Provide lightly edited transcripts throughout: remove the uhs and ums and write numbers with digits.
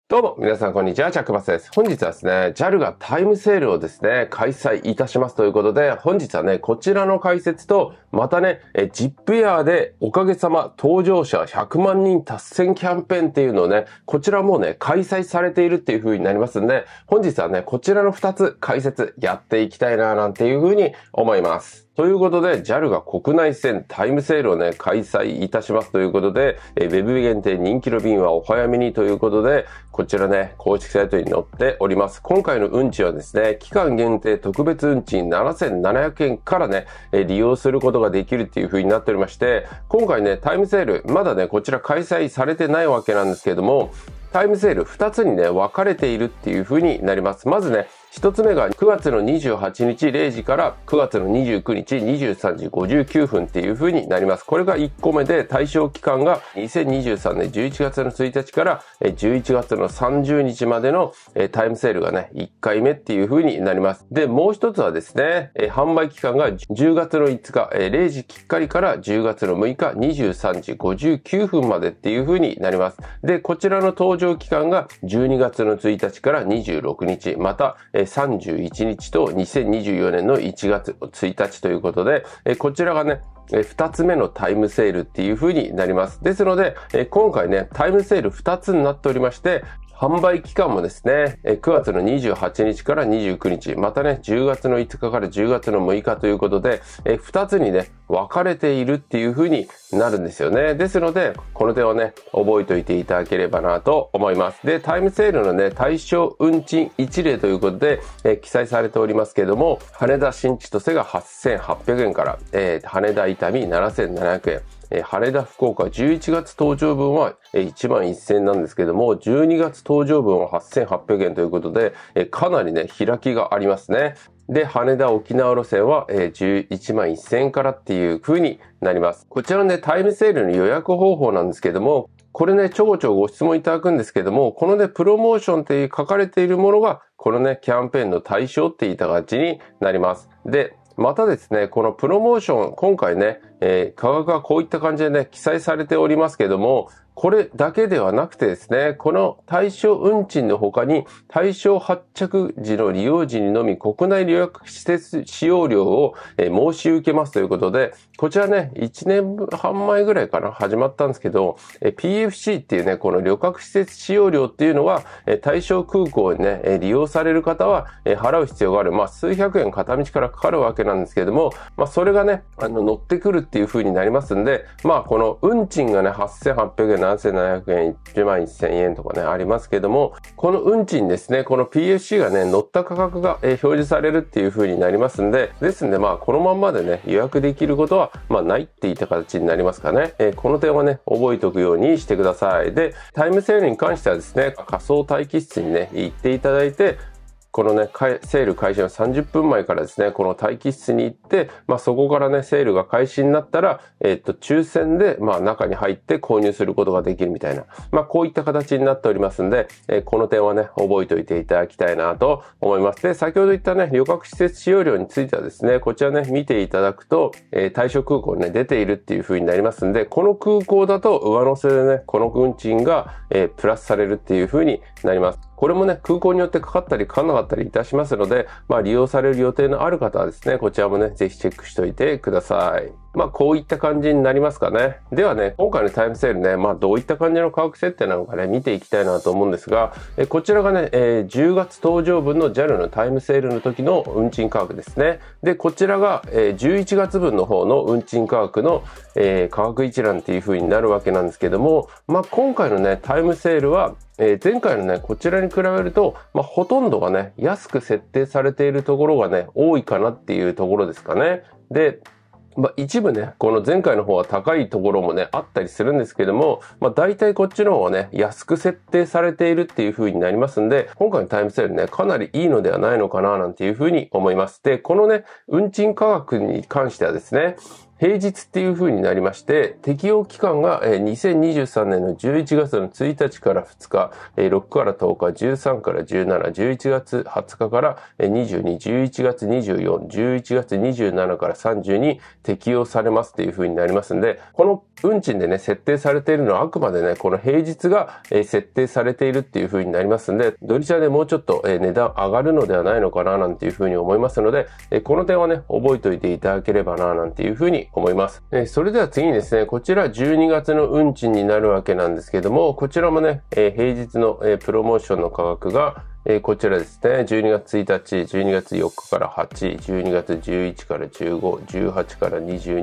どうも、皆さんこんにちは、チャックバスです。本日はですね、JAL がタイムセールをですね、開催いたしますということで、本日はね、こちらの解説と、またね、ZIP Air でおかげさま搭乗者100万人達成キャンペーンっていうのをね、こちらもうね、開催されているっていう風になりますんで、本日はね、こちらの2つ解説やっていきたいな、なんていう風に思います。ということで、JAL が国内線タイムセールをね、開催いたしますということで、ウェブ限定人気の便はお早めにということで、こちらね、公式サイトに載っております。今回の運賃はですね、期間限定特別運賃7700円からね、利用することができるっていう風になっておりまして、今回ね、タイムセール、まだね、こちら開催されてないわけなんですけれども、タイムセール2つにね、分かれているっていう風になります。まずね、一つ目が9月の28日0時から9月の29日23時59分っていう風になります。これが1個目で、対象期間が2023年11月の1日から11月の30日までのタイムセールがね、1回目っていう風になります。で、もう一つはですね、販売期間が10月の5日0時きっかりから10月の6日23時59分までっていう風になります。で、こちらの搭乗期間が12月の1日から26日、また31日と2024年の1月1日ということで、こちらがね、2つ目のタイムセールっていう風になります。ですので、今回ね、タイムセール2つになっておりまして、販売期間もですね、9月の28日から29日、またね、10月の5日から10月の6日ということで、2つにね、分かれているっていう風になるんですよね。ですので、この点をね、覚えておいていただければなと思います。で、タイムセールのね、対象運賃一例ということで、記載されておりますけれども、羽田新千歳が8800円から、羽田伊丹7700円。羽田福岡11月搭乗分は1万1000円なんですけども、12月搭乗分は8800円ということで、かなりね、開きがありますね。で、羽田沖縄路線は11万1000円からっていう風になります。こちらのね、タイムセールの予約方法なんですけども、これね、ちょこちょこご質問いただくんですけども、このね、プロモーションって書かれているものが、このね、キャンペーンの対象っていった形になります。で、またですね、このプロモーション、今回ね、価格はこういった感じでね、記載されておりますけども、これだけではなくてですね、この対象運賃の他に、対象発着時の利用時にのみ国内予約施設使用料を申し受けますということで、こちらね、1年半前ぐらいかな、始まったんですけど、PFC っていうね、この旅客施設使用料っていうのは、対象空港にね、利用される方は払う必要がある。まあ、数百円片道からかかるわけなんですけれども、まあ、それがね、乗ってくるっていう風になりますんで、まあ、この運賃がね、8800円、7700円、1万1000円とかね、ありますけども、この運賃ですね、この PFC がね、乗った価格が表示されるっていう風になりますんで、ですんで、まあ、このまんまでね、予約できることは、まあ、ないっていった形になりますかね。この点はね、覚えておくようにしてください。で、タイムセールに関してはですね、仮想待機室にね、行っていただいて、このね、セール開始の30分前からですね、この待機室に行って、まあそこからね、セールが開始になったら、抽選で、まあ中に入って購入することができるみたいな、まあこういった形になっておりますんで、この点はね、覚えておいていただきたいなと思います。で、先ほど言ったね、旅客施設使用料についてはですね、こちらね、見ていただくと、対象空港にね、出ているっていう風になりますんで、この空港だと上乗せでね、この運賃が、プラスされるっていう風になります。これもね、空港によってかかったりかかんなかったりいたしますので、まあ利用される予定のある方はですね、こちらもね、ぜひチェックしておいてください。まあこういった感じになりますかね。ではね、今回のタイムセールね、まあどういった感じの価格設定なのかね、見ていきたいなと思うんですが、こちらがね、10月搭乗分の JAL のタイムセールの時の運賃価格ですね。で、こちらが11月分の方の運賃価格の価格一覧っていう風になるわけなんですけども、まあ今回のね、タイムセールは前回のね、こちらに比べると、まあ、ほとんどがね、安く設定されているところがね、多いかなっていうところですかね。で、まあ、一部ね、この前回の方は高いところもね、あったりするんですけども、まあ、大体こっちの方はね、安く設定されているっていう風になりますんで、今回のタイムセールね、かなりいいのではないのかな、なんていう風に思います。で、このね、運賃価格に関してはですね、 平日っていう風になりまして、適用期間が2023年の11月の1日から2日、6から10日、13から17、11月20日から22、11月24、11月27から30に適用されますっていう風になりますんで、この運賃でね、設定されているのはあくまでね、この平日が設定されているっていう風になりますんで、土日はね、もうちょっと値段上がるのではないのかななんていう風に思いますので、この点はね、覚えておいていただければななんていう風に思います。それでは次にですね、こちら12月の運賃になるわけなんですけども、こちらもね、平日のプロモーションの価格がこちらですね、12月1日、12月4日から8、12月11から15、18から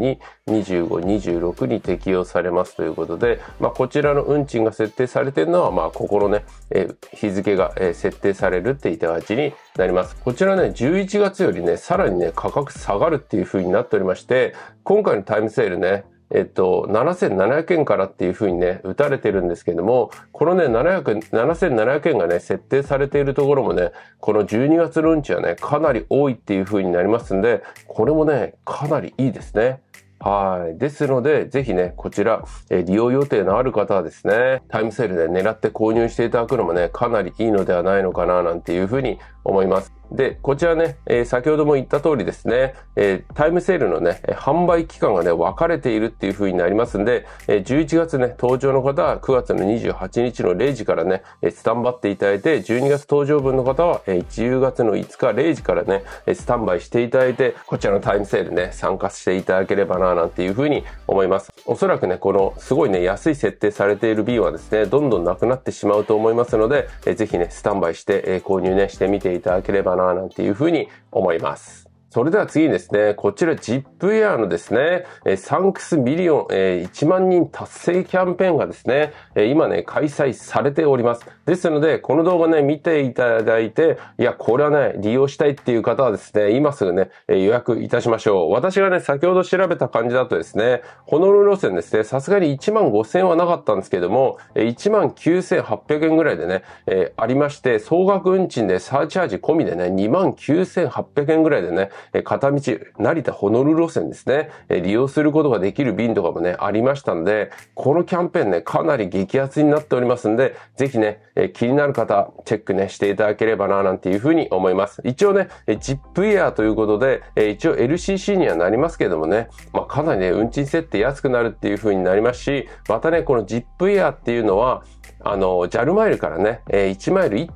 22、25、26に適用されますということで、こちらの運賃が設定されているのは、ここのね、日付が設定されるっていった形になります。こちらね、11月よりね、さらにね、価格下がるっていう風になっておりまして、今回のタイムセールね、7700円からっていう風にね、打たれてるんですけども、このね、7700円がね、設定されているところもね、この12月の運賃はね、かなり多いっていう風になりますんで、これもね、かなりいいですね。はい。ですので、ぜひね、こちら、利用予定のある方はですね、タイムセールで狙って購入していただくのもね、かなりいいのではないのかな、なんていう風に思います。で、こちらね、先ほども言った通りですね、タイムセールのね、販売期間がね、分かれているっていう風になりますんで、11月ね、登場の方は9月の28日の0時からね、スタンバっていただいて、12月登場分の方は、10月の5日0時からね、スタンバイしていただいて、こちらのタイムセールね、参加していただければな、なんていう風に思います。おそらくね、このすごいね、安い設定されている便はですね、どんどんなくなってしまうと思いますので、ぜひね、スタンバイして、購入ね、してみていただければな、なんていうふうに思います。それでは次にですね、こちら ZIP-Air のですね、サンクスミリオン、1万人達成キャンペーンがですね、今ね、開催されております。ですので、この動画ね、見ていただいて、いや、これはね、利用したいっていう方はですね、今すぐね、予約いたしましょう。私がね、先ほど調べた感じだとですね、ホノルル路線ですね、さすがに1万5000円はなかったんですけども、1万9800円ぐらいでね、ありまして、総額運賃でサーチャージ込みでね、2万9800円ぐらいでね、片道、成田ホノルル路線ですね、利用することができる便とかもね、ありましたんで、このキャンペーンね、かなり激アツになっておりますんで、ぜひね、気になる方、チェックね、していただければな、なんていうふうに思います。一応ね、ZIP-Air ということで、一応 LCC にはなりますけどもね、かなりね、運賃設定安くなるっていうふうになりますし、またね、この ZIP-Air っていうのは、JAL マイルからね、1マイル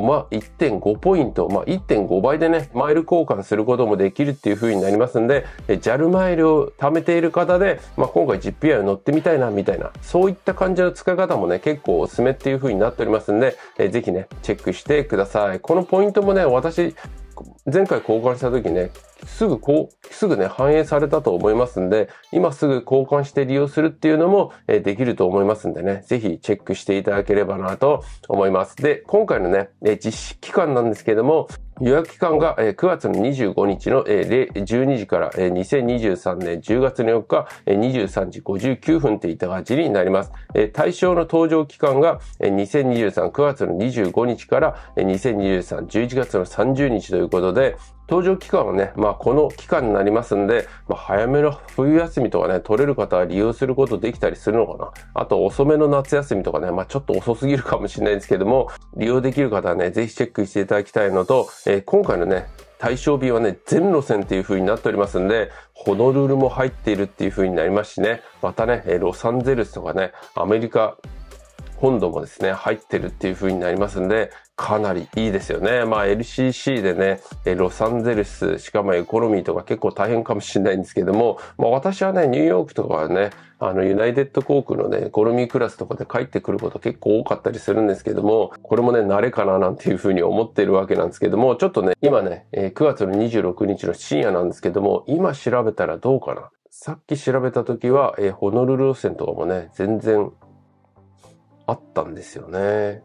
1.5ポイント、1.5倍でね、マイル交換することもできるっていう風になりますんで、JAL マイルを貯めている方で、今回 ZIP-Air 乗ってみたいな、みたいな、そういった感じの使い方もね、結構おすすめっていう風になっておりますんで、ぜひね、チェックしてください。このポイントもね、私、前回交換した時ね、すぐね、反映されたと思いますんで、今すぐ交換して利用するっていうのもできると思いますんでね、ぜひチェックしていただければなと思います。で、今回のね、実施期間なんですけども、予約期間が9月の25日の12時から2023年10月の4日23時59分っていった感じになります。対象の搭乗期間が2023、9月の25日から2023、11月の30日ということで、搭乗期間はね、この期間になりますんで、早めの冬休みとかね、取れる方は利用することできたりするのかな。あと遅めの夏休みとかね、ちょっと遅すぎるかもしれないですけども、利用できる方はね、ぜひチェックしていただきたいのと、今回のね、対象便はね、全路線っていう風になっておりますんで、ホノルルも入っているっていう風になりますしね、またね、ロサンゼルスとかね、アメリカ本土もですね、入ってるっていう風になりますんで、かなりいいですよね。LCC でね、ロサンゼルス、しかもエコノミーとか結構大変かもしれないんですけども、私はね、ニューヨークとかはね、ユナイテッド航空のね、エコノミークラスとかで帰ってくること結構多かったりするんですけども、これもね、慣れかななんていう風に思っているわけなんですけども、ちょっとね、今ね、9月の26日の深夜なんですけども、今調べたらどうかな。さっき調べた時は、ホノルル路線とかもね、全然あったんですよね。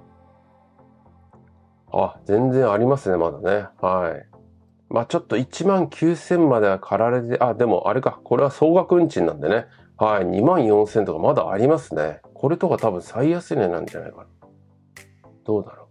全然ありますね、まだね。はい。ちょっと1万9000までは駆られて、でもあれか、これは総額運賃なんでね。はい、2万4000とかまだありますね。これとか多分最安値なんじゃないかな。どうだろ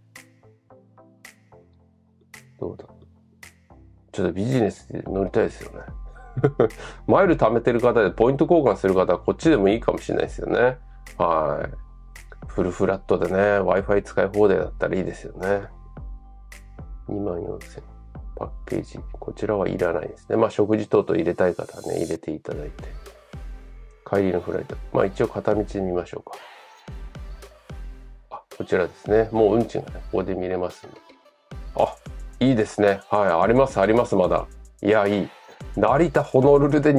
う。ちょっとビジネスで乗りたいですよね。 マイル貯めてる方でポイント交換する方はこっちでもいいかもしれないですよね。はい。フルフラットでね、Wi-Fi 使い放題だったらいいですよね。24,000。パッケージ。こちらはいらないですね。まあ食事等々入れたい方はね、入れていただいて。帰りのフライト。まあ一応片道で見ましょうか。あ、こちらですね。もう運賃がね、ここで見れますんで。あ、いいですね。はい、あります、あります、まだ。いや、いい。成田ホノルルで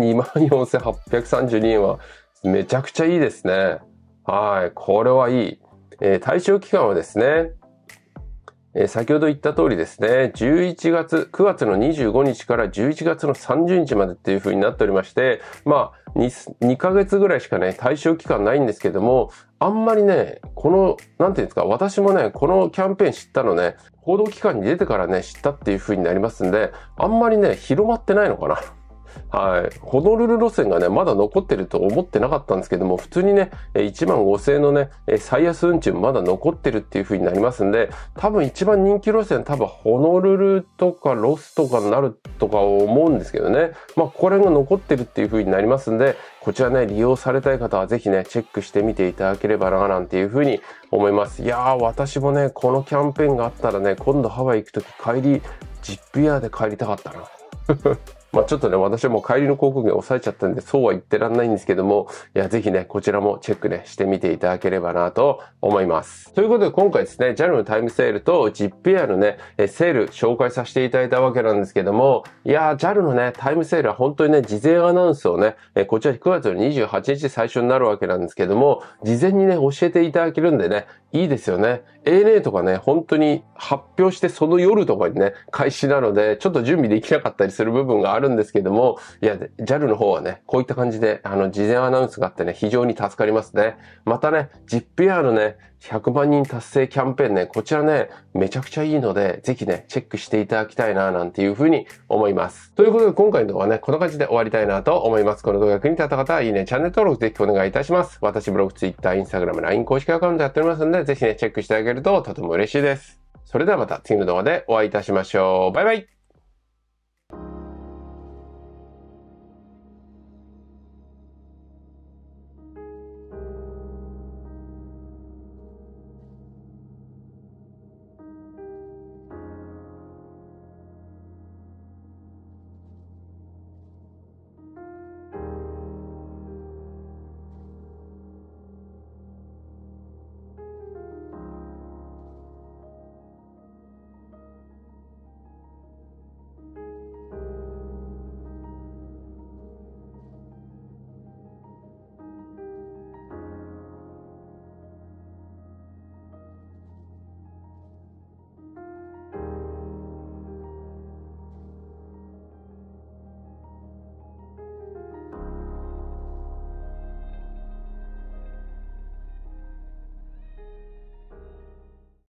24,832 円はめちゃくちゃいいですね。はい、これはいい。対象期間はですね、先ほど言った通りですね、9月の25日から11月の30日までっていう風になっておりまして、まあ、2ヶ月ぐらいしかね、対象期間ないんですけども、あんまりね、なんていうんですか、私もね、このキャンペーン知ったのね、報道機関に出てからね、知ったっていう風になりますんで、あんまりね、広まってないのかな。はい。ホノルル路線がね、まだ残ってると思ってなかったんですけども、普通にね、15,000円のね、最安運賃まだ残ってるっていう風になりますんで、多分一番人気路線、多分ホノルルとかロスとかになるとか思うんですけどね。まあ、ここら辺が残ってるっていう風になりますんで、こちらね、利用されたい方はぜひね、チェックしてみていただければな、なんていう風に思います。いやー、私もね、このキャンペーンがあったらね、今度ハワイ行くとき帰り、ジップエアで帰りたかったな。まあちょっとね、私はもう帰りの航空券抑えちゃったんで、そうは言ってらんないんですけども、いや、ぜひね、こちらもチェックね、してみていただければなと思います。ということで、今回ですね、JAL のタイムセールと ZIP エアのね、セール紹介させていただいたわけなんですけども、いやー、JAL のね、タイムセールは本当にね、事前アナウンスをね、こちら9月の28日最初になるわけなんですけども、事前にね、教えていただけるんでね、いいですよね。ANA とかね、本当に発表してその夜とかにね、開始なので、ちょっと準備できなかったりする部分があるんですけども、いや、JAL の方はね、こういった感じで、事前アナウンスがあってね、非常に助かりますね。またね、ZIP エアのね、100万人達成キャンペーンね、こちらね、めちゃくちゃいいので、ぜひね、チェックしていただきたいな、なんていうふうに思います。ということで、今回の動画はね、こんな感じで終わりたいなと思います。この動画が役に立った方は、いいね、チャンネル登録ぜひお願いいたします。私、ブログ、Twitter、Instagram、LINE 公式アカウントやっておりますので、ぜひね、チェックしてあげるととても嬉しいです。それではまた次の動画でお会いいたしましょう。バイバイ。